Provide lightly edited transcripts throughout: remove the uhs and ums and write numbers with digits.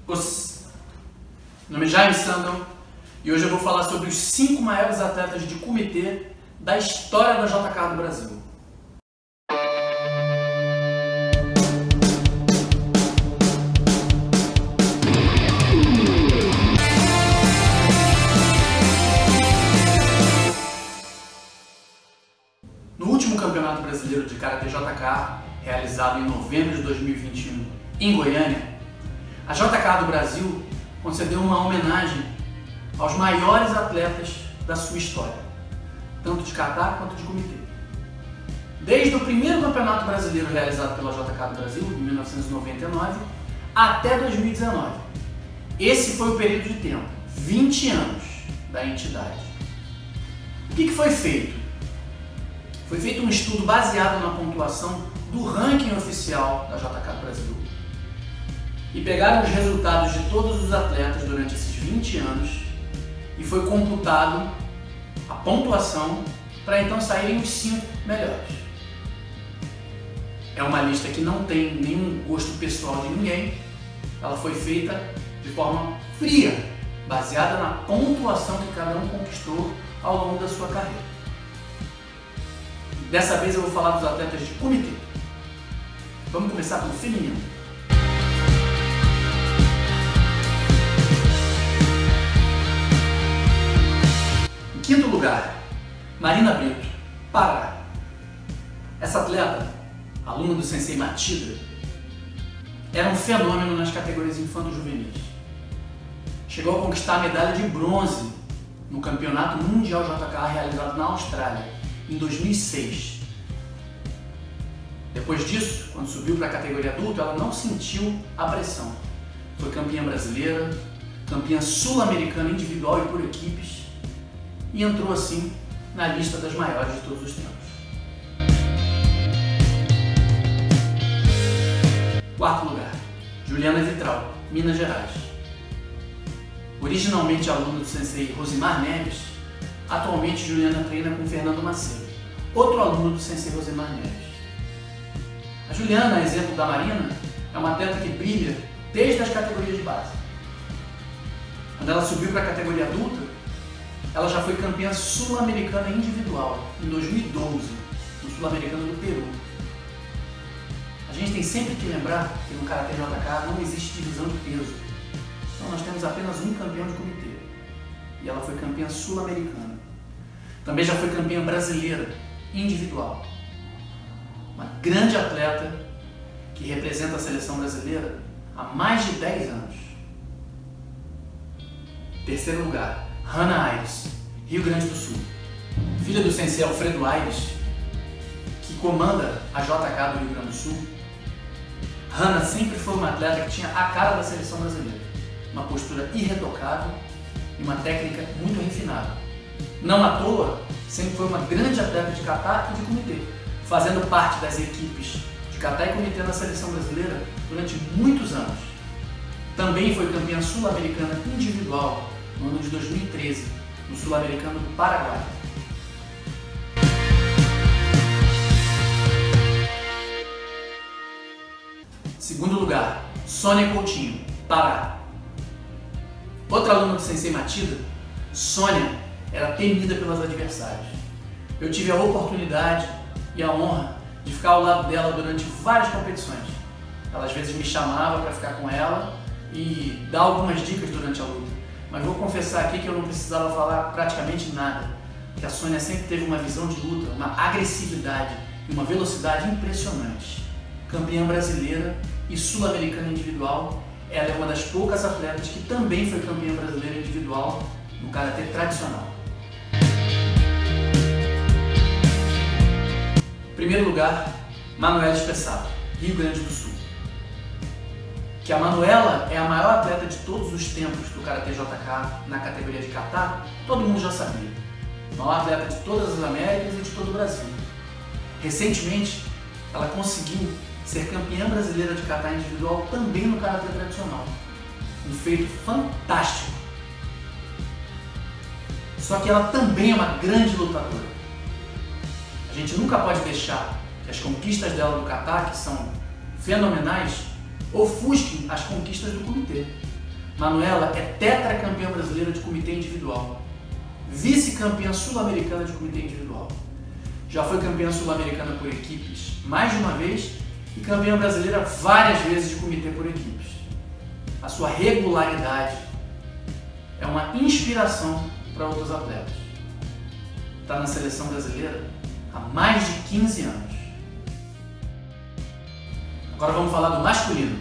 Meu nome é Jaime Sandel e hoje eu vou falar sobre os 5 maiores atletas de Kumite da história da JK do Brasil. No último Campeonato Brasileiro de Karatê JK, realizado em novembro de 2021 em Goiânia, a JK do Brasil concedeu uma homenagem aos maiores atletas da sua história, tanto de kata quanto de kumite. Desde o primeiro Campeonato Brasileiro realizado pela JK do Brasil, em 1999, até 2019. Esse foi o período de tempo, 20 anos da entidade. O que foi feito? Foi feito um estudo baseado na pontuação do ranking oficial da JK do Brasil e pegaram os resultados de todos os atletas durante esses 20 anos e foi computado a pontuação para então saírem os 5 melhores. É uma lista que não tem nenhum gosto pessoal de ninguém, ela foi feita de forma fria, baseada na pontuação que cada um conquistou ao longo da sua carreira. Dessa vez eu vou falar dos atletas de kumite. Vamos começar pelo feminino. Em quinto lugar, Marina Brito, Pará. Essa atleta, aluna do Sensei Matida, era um fenômeno nas categorias infanto-juvenis. Chegou a conquistar a medalha de bronze no Campeonato Mundial JK realizado na Austrália, em 2006. Depois disso, quando subiu para a categoria adulta, ela não sentiu a pressão. Foi campeã brasileira, campeã sul-americana individual e por equipes e entrou assim na lista das maiores de todos os tempos. Quarto lugar, Juliana Vitral, Minas Gerais. Originalmente aluna do sensei Rosimar Neves, atualmente Juliana treina com Fernando Macedo, outro aluno do sensei Rosimar Neves. A Juliana, exemplo da Marina, é uma atleta que brilha desde as categorias de base. Quando ela subiu para a categoria adulta, ela já foi campeã sul-americana individual em 2012, no Sul-Americano do Peru. A gente tem sempre que lembrar que no Karatê JK não existe divisão de peso. Então nós temos apenas um campeão de comitê. E ela foi campeã sul-americana. Também já foi campeã brasileira, individual. Uma grande atleta que representa a seleção brasileira há mais de 10 anos. Terceiro lugar, Hannah Aires, Rio Grande do Sul. Filha do sensei Alfredo Aires, que comanda a JK do Rio Grande do Sul. Hannah sempre foi uma atleta que tinha a cara da seleção brasileira. Uma postura irretocável e uma técnica muito refinada. Não à toa, sempre foi uma grande atleta de kata e de kumite, fazendo parte das equipes de kata e kumite na seleção brasileira durante muitos anos. Também foi campeã sul-americana individual no ano de 2013, no Sul-Americano do Paraguai. Segundo lugar, Sônia Coutinho, Pará. Outra aluna do Sensei Matida, Sônia era temida pelos adversários. Eu tive a oportunidade e a honra de ficar ao lado dela durante várias competições. Ela às vezes me chamava para ficar com ela e dar algumas dicas durante a luta. Mas vou confessar aqui que eu não precisava falar praticamente nada, porque a Sônia sempre teve uma visão de luta, uma agressividade e uma velocidade impressionantes. Campeã brasileira e sul-americana individual, ela é uma das poucas atletas que também foi campeã brasileira individual no karatê tradicional. Em primeiro lugar, Manuela Espessato, Rio Grande do Sul. Que a Manuela é a maior atleta de todos os tempos do Karatê JK na categoria de kata, todo mundo já sabia. Maior atleta de todas as Américas e de todo o Brasil. Recentemente, ela conseguiu ser campeã brasileira de kata individual também no karatê tradicional. Um feito fantástico. Só que ela também é uma grande lutadora. A gente nunca pode deixar que as conquistas dela do kata, que são fenomenais, ofusquem as conquistas do comitê. Manuela é tetracampeã brasileira de comitê individual, vice-campeã sul-americana de comitê individual. Já foi campeã sul-americana por equipes mais de uma vez e campeã brasileira várias vezes de comitê por equipes. A sua regularidade é uma inspiração para outros atletas. Está na seleção brasileira há mais de 15 anos. Agora vamos falar do masculino.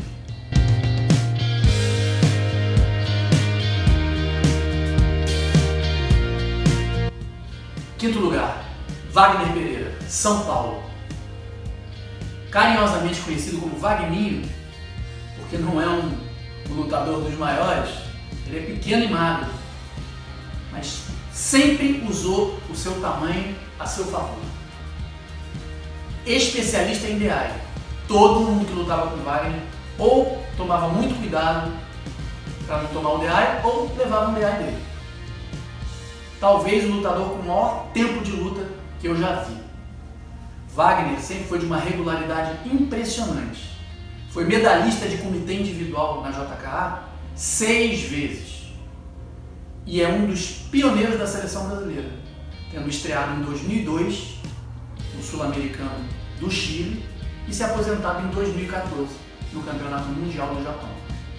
Quinto lugar, Wagner Pereira, São Paulo. Carinhosamente conhecido como Wagninho, porque não é um lutador dos maiores, ele é pequeno e magro, mas sempre usou o seu tamanho a seu favor. Especialista em DI. Todo mundo que lutava com Wagner ou tomava muito cuidado para não tomar o DI ou levava um DI dele. Talvez o lutador com o maior tempo de luta que eu já vi. Wagner sempre foi de uma regularidade impressionante. Foi medalhista de comitê individual na JKA 6 vezes. E é um dos pioneiros da seleção brasileira, tendo estreado em 2002 no Sul-Americano do Chile e se aposentado em 2014 no Campeonato Mundial do Japão.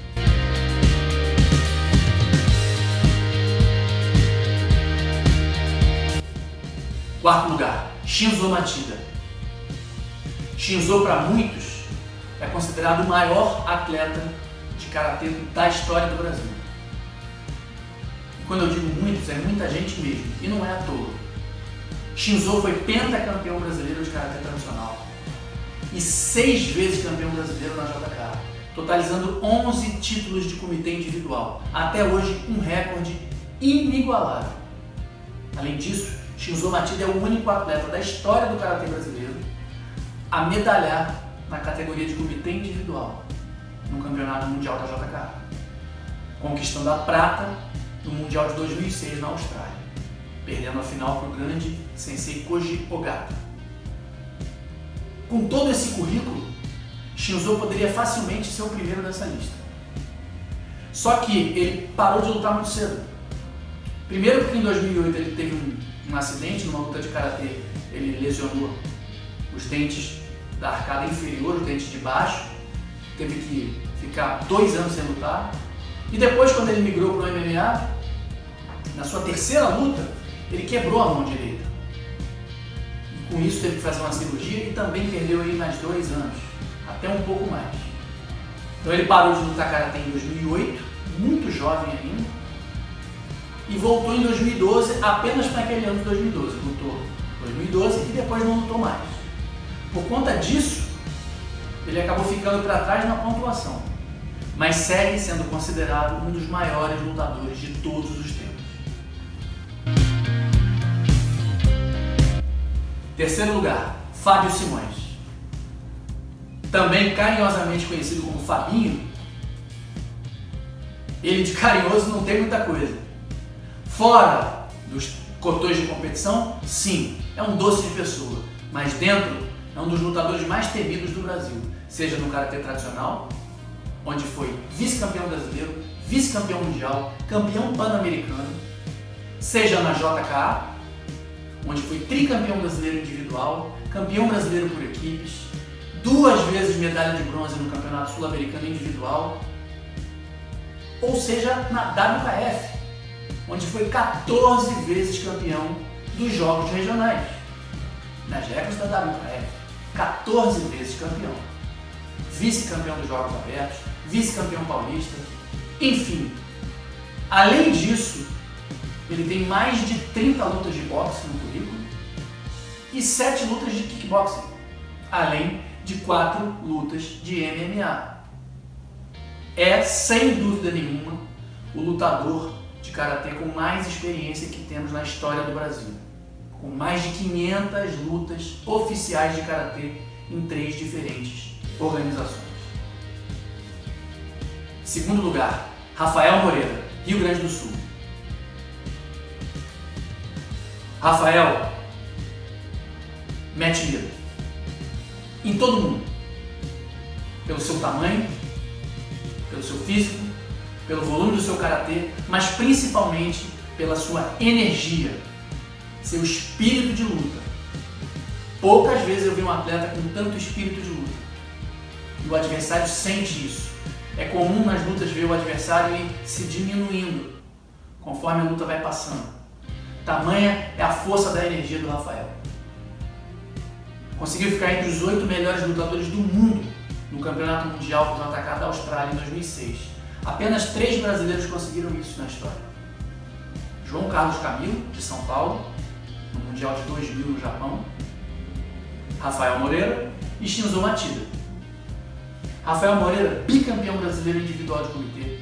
Quarto lugar, Shinzo Machida. Shinzo, para muitos, é considerado o maior atleta de karatê da história do Brasil. E quando eu digo muitos, é muita gente mesmo, e não é à toa. Shinzo foi pentacampeão brasileiro de karatê tradicional e 6 vezes campeão brasileiro na JKA, totalizando 11 títulos de comitê individual. Até hoje, um recorde inigualável. Além disso, Shinzo Machida é o único atleta da história do karatê brasileiro a medalhar na categoria de comitê individual no Campeonato Mundial da JKA, conquistando a prata no Mundial de 2006 na Austrália, perdendo a final para o grande sensei Koji Ogata. Com todo esse currículo, Shinzo poderia facilmente ser o primeiro dessa lista. Só que ele parou de lutar muito cedo. Primeiro porque em 2008 ele teve um acidente numa luta de karatê, ele lesionou os dentes da arcada inferior, os dentes de baixo, teve que ficar 2 anos sem lutar. E depois, quando ele migrou para o MMA, na sua terceira luta, ele quebrou a mão direita. E com isso teve que fazer uma cirurgia e também perdeu aí mais 2 anos, até um pouco mais. Então ele parou de lutar karatê em 2008, muito jovem ainda, e voltou em 2012, apenas naquele ano de 2012. Lutou em 2012 e depois não lutou mais. Por conta disso, ele acabou ficando para trás na pontuação, mas segue sendo considerado um dos maiores lutadores de todos os tempos. Terceiro lugar, Fábio Simões. Também carinhosamente conhecido como Fabinho, ele de carinhoso não tem muita coisa. Fora dos cotões de competição, sim, é um doce de pessoa, mas dentro é um dos lutadores mais temidos do Brasil, seja no karatê tradicional, onde foi vice-campeão brasileiro, vice-campeão mundial, campeão pan-americano, seja na JKA, onde foi tricampeão brasileiro individual, campeão brasileiro por equipes, 2 vezes medalha de bronze no Campeonato Sul-Americano individual, ou seja na WKF, onde foi 14 vezes campeão dos Jogos Regionais. Nas regras da WKF, 14 vezes campeão. Vice-campeão dos Jogos Abertos, vice-campeão paulista, enfim. Além disso, ele tem mais de 30 lutas de boxe no currículo e 7 lutas de kickboxing, além de 4 lutas de MMA. É, sem dúvida nenhuma, o lutador de karatê com mais experiência que temos na história do Brasil, com mais de 500 lutas oficiais de karatê em 3 diferentes organizações. Segundo lugar, Rafael Moreira, Rio Grande do Sul. Rafael mete medo em todo mundo, pelo seu tamanho, pelo seu físico, pelo volume do seu karatê, mas principalmente pela sua energia, seu espírito de luta. Poucas vezes eu vi um atleta com tanto espírito de luta. E o adversário sente isso. É comum nas lutas ver o adversário se diminuindo conforme a luta vai passando. Tamanha é a força da energia do Rafael. Conseguiu ficar entre os 8 melhores lutadores do mundo no Campeonato Mundial do JK da Austrália em 2006. Apenas 3 brasileiros conseguiram isso na história. João Carlos Camilo, de São Paulo, no Mundial de 2000 no Japão. Rafael Moreira e Shinzo Machida. Rafael Moreira, bicampeão brasileiro individual de comitê.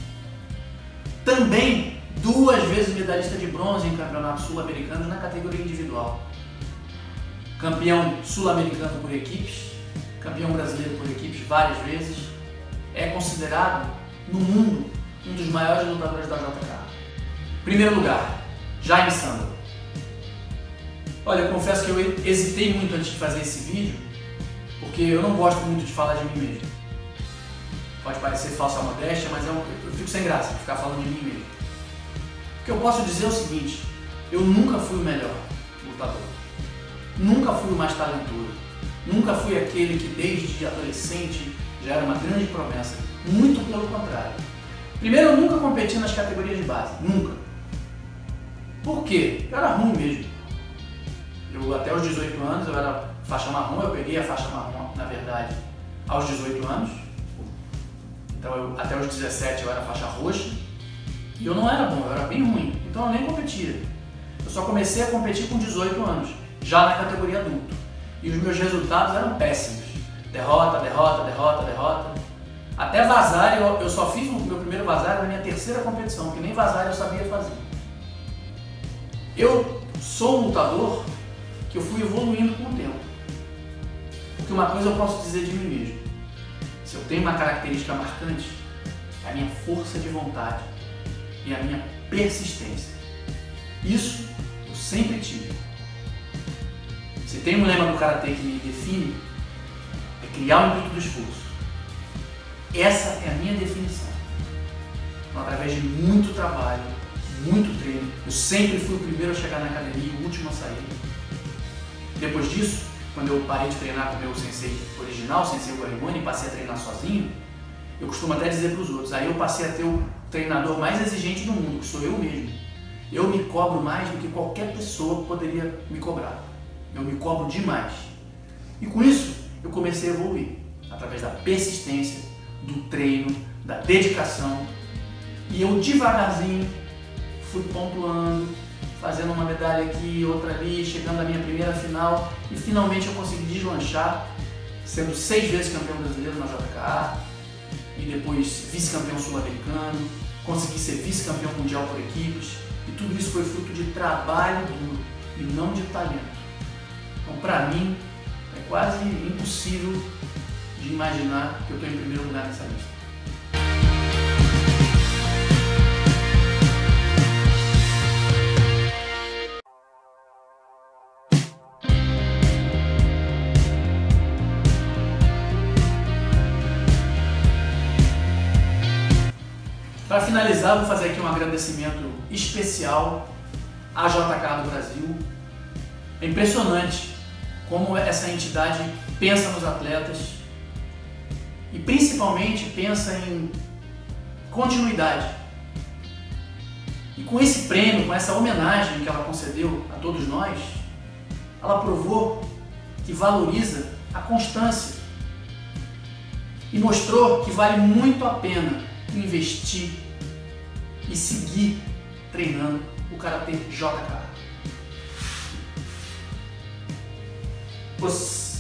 Também 2 vezes medalhista de bronze em campeonatos sul-americanos na categoria individual. Campeão sul-americano por equipes, campeão brasileiro por equipes várias vezes. É considerado, no mundo, um dos maiores lutadores da JK. Primeiro lugar, Jaime Sandro. Olha, eu confesso que eu hesitei muito antes de fazer esse vídeo, porque eu não gosto muito de falar de mim mesmo. Pode parecer falsa modéstia, mas eu fico sem graça de ficar falando de mim mesmo. O que eu posso dizer é o seguinte: eu nunca fui o melhor lutador, nunca fui o mais talentoso, nunca fui aquele que desde adolescente já era uma grande promessa, muito pelo contrário. Primeiro, eu nunca competi nas categorias de base, nunca. Por quê? Eu era ruim mesmo. Até os 18 anos eu era faixa marrom, eu peguei a faixa marrom, na verdade, aos 18 anos. Então até os 17 eu era faixa roxa. E eu não era bom, eu era bem ruim. Então eu nem competia. Eu só comecei a competir com 18 anos, já na categoria adulto. E os meus resultados eram péssimos. Derrota, derrota, derrota, derrota. Até vazar, eu só fiz o meu primeiro vazar na minha terceira competição, porque nem vazar eu sabia fazer. Eu sou um lutador que eu fui evoluindo com o tempo. Porque uma coisa eu posso dizer de mim mesmo: se eu tenho uma característica marcante, é a minha força de vontade e a minha persistência. Isso eu sempre tive. Se tem um lema do karatê que me define, é criar o intuito do esforço. Essa é a minha definição. Então, através de muito trabalho, muito treino, eu sempre fui o primeiro a chegar na academia e o último a sair. Depois disso, quando eu parei de treinar com o meu sensei original, o sensei Guarimoni, e passei a treinar sozinho, eu costumo até dizer para os outros, aí eu passei a ter o treinador mais exigente do mundo, que sou eu mesmo. Eu me cobro mais do que qualquer pessoa poderia me cobrar. Eu me cobro demais. E com isso, eu comecei a evoluir, através da persistência, do treino, da dedicação. E eu devagarzinho fui pontuando, fazendo uma medalha aqui, outra ali, chegando à minha primeira final, e finalmente eu consegui deslanchar, sendo 6 vezes campeão brasileiro na JK, e depois vice-campeão sul-americano, consegui ser vice-campeão mundial por equipes, e tudo isso foi fruto de trabalho duro e não de talento. Então, para mim, é quase impossível de imaginar que eu estou em primeiro lugar nessa lista. Para finalizar, vou fazer aqui um agradecimento especial à JK do Brasil. É impressionante como essa entidade pensa nos atletas e principalmente pensa em continuidade. E com esse prêmio, com essa homenagem que ela concedeu a todos nós, ela provou que valoriza a constância e mostrou que vale muito a pena investir e seguir treinando o Karatê JK.